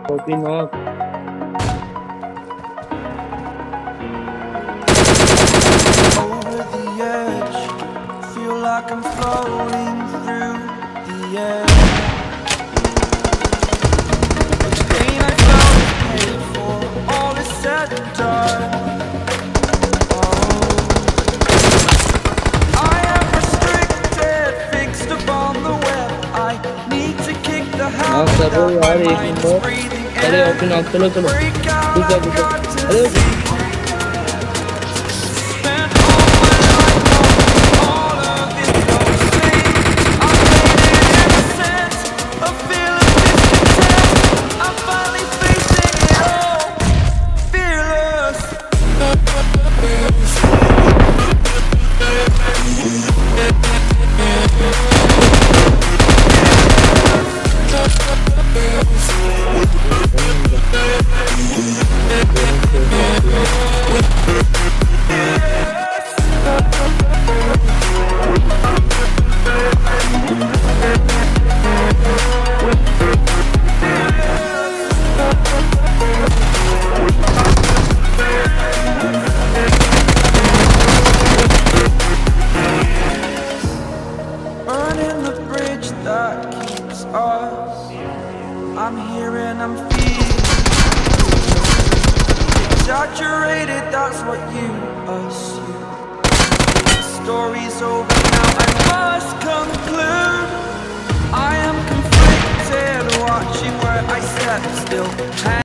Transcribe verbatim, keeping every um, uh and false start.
Copy knock. Over the edge, feel like I'm floating through the air. The pain I felt is paid for, all is said and done. Oh, I am restricted, fixed upon the web. I need to kick the habit that my mind is breathing in. Break out, I've got to see. I'm here and I'm feeling exaggerated, that's what you assume. The story's over now, I must conclude. I am conflicted, watching where I step still.